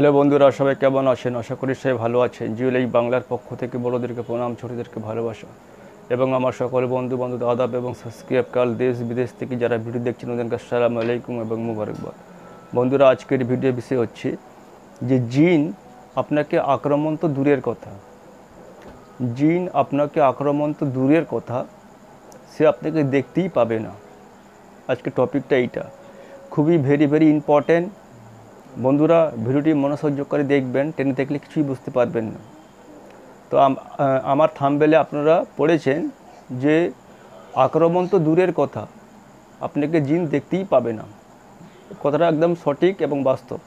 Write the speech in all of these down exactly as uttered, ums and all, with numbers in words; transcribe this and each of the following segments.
Hello বন্ধুরা, সবাই কেমন আছেন? আশা করি সবাই ভালো আছেন। জিও লাইফ বাংলার পক্ষ থেকে বড়দেরকে প্রণাম, ছোটদেরকে ভালোবাসা এবং আমার সকল বন্ধু বান্ধব আদাব এবং সাবস্ক্রাইব কাল দেশ বিদেশ থেকে যারা ভিডিও দেখছেন ওদেরকে আসসালামু আলাইকুম এবং মুবারকবাদ। বন্ধুরা, আজকের ভিডিও বিষয় হচ্ছে যে জিন আপনাকে আক্রমণ তো দূরের কথা, জিন আপনাকে আক্রমণ তো দূরের কথা, সে আপনাকে দেখতেই পাবে না। আজকে টপিকটা এইটা খুবই ভেরি ভেরি ইম্পর্টেন্ট। বন্ধুরা, ভিডিওটি মনোসংযোগ করে দেখবেন, টেনে দেখলে কিছুই বুঝতে পারবেন না। তো আমার থাম্বনেলে আপনারা পড়েছেন যে আক্রমণ তো দূরের কথা, আপনাকে জিন দেখতেই পাবে না। কথাটা একদম সঠিক এবং বাস্তব।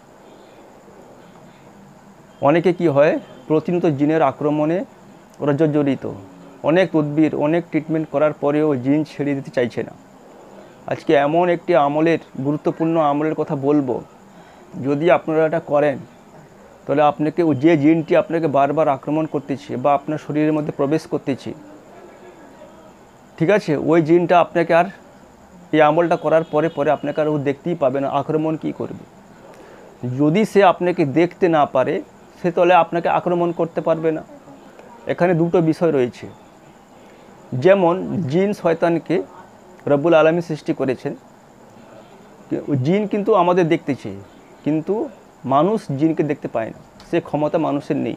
অনেকে কি হয়, প্রতিনিয়ত জিনের আক্রমণে ওরা জর্জরিত, অনেক তদবির অনেক ট্রিটমেন্ট করার পরেও জিন ছেড়ে দিতে চাইছে না। আজকে এমন একটি আমলের গুরুত্বপূর্ণ আমলের কথা বলবো, যদি আপনারা এটা করেন তাহলে আপনাকে যে জিনটি আপনাকে বারবার আক্রমণ করতেছে বা আপনার শরীরের মধ্যে প্রবেশ করতেছে, ঠিক আছে, ওই জিনটা আপনাকে আর এই আমলটা করার পরে পরে আপনাকে আর ও দেখতেই পাবে না। আক্রমণ কি করবে? যদি সে আপনাকে দেখতে না পারে, সে তাহলে আপনাকে আক্রমণ করতে পারবে না। এখানে দুটো বিষয় রয়েছে। যেমন জিন শয়তানকে রব্বুল আলামিন সৃষ্টি করেছেন, জিন কিন্তু আমাদের দেখতেছে, কিন্তু মানুষ জিনকে দেখতে পায় না। সে ক্ষমতা মানুষের নেই।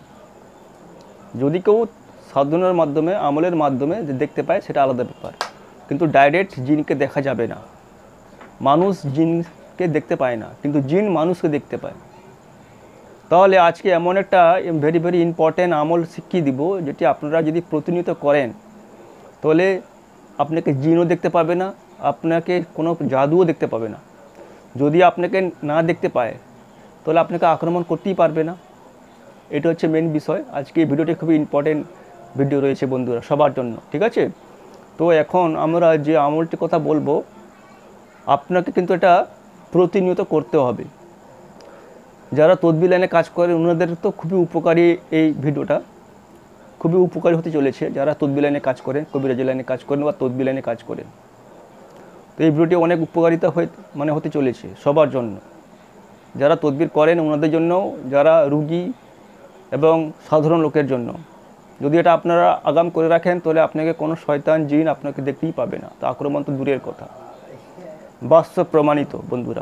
যদি কেউ সাধনার মাধ্যমে আমলের মাধ্যমে দেখতে পায় সেটা আলাদা ব্যাপার, কিন্তু ডাইরেক্ট জিনকে দেখা যাবে না। মানুষ জিনকে দেখতে পায় না, কিন্তু জিন মানুষকে দেখতে পায়। তাহলে আজকে এমন একটা ভেরি ভেরি ইম্পর্ট্যান্ট আমল শিখিয়ে দিব, যেটি আপনারা যদি প্রতিনিয়ত করেন তাহলে আপনাকে জিনও দেখতে পাবে না, আপনাকে কোনো জাদুও দেখতে পাবে না। যদি আপনাকে না দেখতে পায় তাহলে আপনাকে আক্রমণ করতেই পারবে না। এটা হচ্ছে মেন বিষয়। আজকে এই ভিডিওটি খুবই ইম্পর্টেন্ট ভিডিও রয়েছে বন্ধুরা, সবার জন্য, ঠিক আছে? তো এখন আমরা যে আমলটির কথা বলবো, আপনাকে কিন্তু এটা প্রতিনিয়ত করতে হবে। যারা তদবির লাইনে কাজ করে ওনাদের তো খুবই উপকারী এই ভিডিওটা, খুবই উপকারী হতে চলেছে। যারা তদবির লাইনে কাজ করেন, কবিরাজি লাইনে কাজ করেন বা তদবির লাইনে কাজ করেন, তো এই ভিডিওটি অনেক উপকারিতা হয়ে মানে হতে চলেছে সবার জন্য। যারা তদবির করেন ওনাদের জন্য, যারা রুগী এবং সাধারণ লোকের জন্য। যদি এটা আপনারা আগাম করে রাখেন তাহলে আপনাকে কোনো শয়তান জিন আপনাকে দেখতেই পাবে না। তো আক্রমণ তো দূরের কথা, বাস্তব প্রমাণিত বন্ধুরা।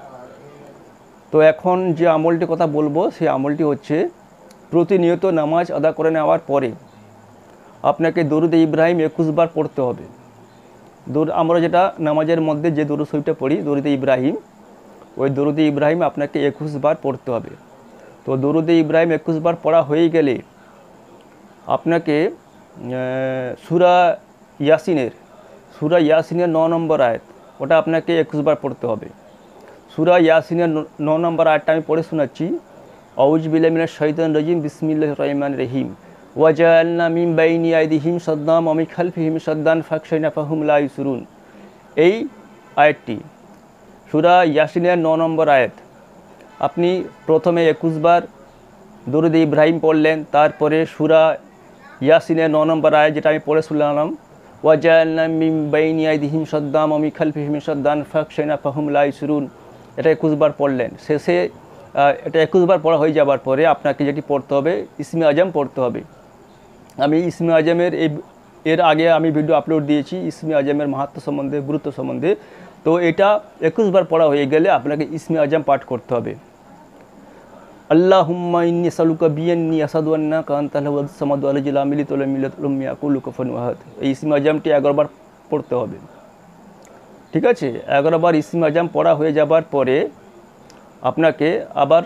তো এখন যে আমলটির কথা বলবো সেই আমলটি হচ্ছে প্রতিনিয়ত নামাজ আদা করে নেওয়ার পরে আপনাকে দরুদ ইব্রাহিম একুশ বার পড়তে হবে। দরুদ আমরা যেটা নামাজের মধ্যে যে দরুদ শরীফটা পড়ি, দরুদ ইব্রাহিম, ওই দরুদ ইব্রাহিম আপনাকে একুশ বার পড়তে হবে। তো দরুদ ইব্রাহিম একুশ বার পড়া হয়ে গেলে আপনাকে সূরা ইয়াসিনের সূরা ইয়াসিনের ন নম্বর আয়াত, ওটা আপনাকে একুশ বার পড়তে হবে। সূরা ইয়াসিনের ন নম্বর আয়াতটা আমি পড়ে শোনাচ্ছি। আউযু বিল্লাহি মিনাশ শাইতানির রাজিম, বিসমিল্লাহির রহমানির রহিম। ওয়াজআলনা মিন বাইনি আইদিহিম সাদ্দাম ওয়া মিন খালফিহিম সাদ্দান ফাখশাইনা ফাহুম লা ইউসিরুন। এই আয়াতটি সূরা ইয়াসিনের ন নম্বর আয়াত। আপনি প্রথমে একুশ বার দরুদ ইব্রাহিম পড়লেন, তারপরে সূরা ইয়াসিনের ন নম্বর আয়াত যেটা আমি পড়ে শুনলাম, ওয়াজআলনা মিন বাইনি আইদিহিম সাদ্দাম ওয়া মিন খালফিহিম সাদ্দান ফাখশাইনা ফাহুম লা ইউসিরুন, এটা একুশ বার পড়লেন। শেষে এটা একুশ বার পড়া হয়ে যাবার পরে আপনাকে যেটি পড়তে হবে, ইসমে আজম পড়তে হবে। আমি ইসমে আজমের এই এর আগে আমি ভিডিও আপলোড দিয়েছি ইসমে আজমের মাহাত্ম্য সম্বন্ধে, গুরুত্ব সম্বন্ধে। তো এটা একুশ বার পড়া হয়ে গেলে আপনাকে ইসমে আজম পাঠ করতে হবে। আল্লাহুম্মা ইন্নী আসআলুকা বিআন্নী আশহাদু আন্নাকা আনতাল ওয়াদুস সামাদু আল্লাযী লা ইলাহা ইল্লা হুয়া লাম ইয়াকুল লাহু কুফুওয়ান আহাদ। এই ইসমে আজমটি এগারো বার পড়তে হবে, ঠিক আছে? এগারো বার ইসমে আজম পড়া হয়ে যাবার পরে আপনাকে আবার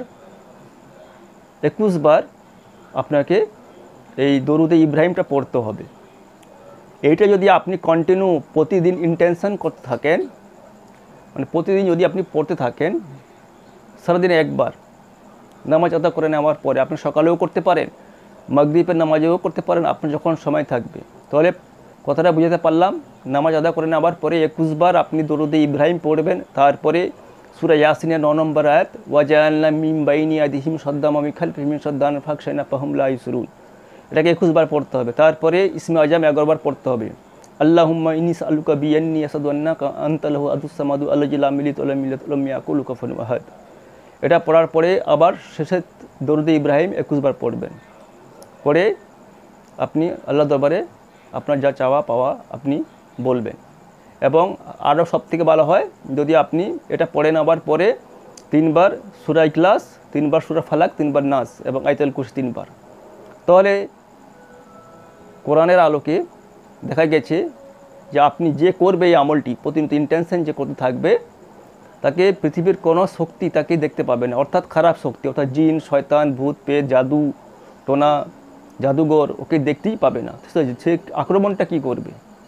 একুশ বার আপনাকে এই দরুদে ইব্রাহিমটা পড়তে হবে। এইটা যদি আপনি কন্টিনিউ প্রতিদিন ইন্টেনশন করতে থাকেন, মানে প্রতিদিন যদি আপনি পড়তে থাকেন, সারাদিনে একবার নামাজ আদা করে নেওয়ার পরে, আপনি সকালেও করতে পারেন, মাগরিবের নামাজেও করতে পারেন, আপনার যখন সময় থাকবে। তাহলে কথাটা বুঝাতে পারলাম, নামাজ আদা করে নেওয়ার পরে একুশ বার আপনি দরুদে ইব্রাহিম পড়বেন, তারপরে সূরা ইয়াসিনের ন নম্বর আয়াত, ওয়াজআলনা মিন বাইনি আইদিহিম সাদ্দাম ওয়া মিন খালফিহিম সাদ্দান ফাখশাইনা ফাহুম লা ইউসিরুন, এটাকে একুশ বার পড়তে হবে। তারপরে ইসমে আজম এগারো বার পড়তে হবে। আল্লাহুম্মা ইন্নী আসআলুকা বিআন্নী আশহাদু আন্নাকা আনতাল ওয়াদুস সামাদু আল্লাযী লা ইলাহা ইল্লা হুয়া লাম ইয়াকুল লাহু কুফুওয়ান আহাদ। এটা পড়ার পরে আবার শেষে দরুদ ইব্রাহিম একুশ বার পড়বেন, করে আপনি আল্লাহ দরবারে আপনার যা চাওয়া পাওয়া আপনি বলবেন। এবং আরও সবথেকে ভালো হয় যদি আপনি এটা পড়ে নেওয়ার পরে তিনবার সূরা ইখলাস, তিনবার সূরা ফালাক, তিনবার নাস এবং আয়াতুল কুরসি তিনবার, তাহলে কোরআনের আলোকে দেখা গেছে যে আপনি যে করবে এই আমলটি প্রতিনিয়ত ইন্টেনশন যে করতে থাকবে, তাকে পৃথিবীর কোনো শক্তি তাকে দেখতে পাবে না, অর্থাৎ খারাপ শক্তি, অর্থাৎ জিন, শয়তান, ভূত, পেট, জাদু টোনা, জাদুঘর ওকে দেখতেই পাবে না। সে আক্রমণটা কি করবে?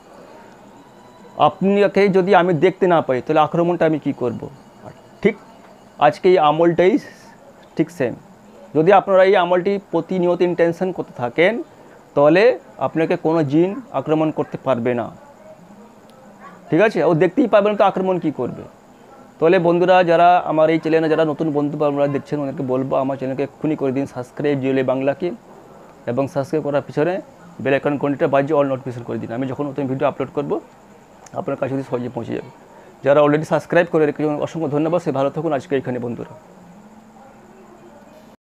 আপনাকে যদি আমি দেখতে না পাই তাহলে আক্রমণটা আমি কি করব? ঠিক আজকে এই আমলটাই ঠিক সেম। যদি আপনারা এই আমলটি প্রতিনিয়ত ইন্টেনশন করতে থাকেন তাহলে আপনাকে কোনো জিন আক্রমণ করতে পারবে না, ঠিক আছে? ও দেখতেই পারবে না তো আক্রমণ কি করবে? তাহলে বন্ধুরা, যারা আমার এই চ্যানেলে যারা নতুন বন্ধু আপনারা দেখছেন ওদেরকে বলবো আমার চ্যানেলকে এক্ষুনি করে দিন সাবস্ক্রাইব জিও লাইফ বাংলাকে, এবং সাবস্ক্রাইব করার পিছনে বেল আইকন ঘন্টিটা বাজিয়ে অল নোটিফিকেশন করে দিন। আমি যখন নতুন ভিডিও আপলোড করব আপনার কাছে সহজে পৌঁছে যাবে। যারা অলরেডি সাবস্ক্রাইব করে রেখেছেন অসংখ্য ধন্যবাদ। সে ভালো থাকুন। আজকে এখানে বন্ধুরা।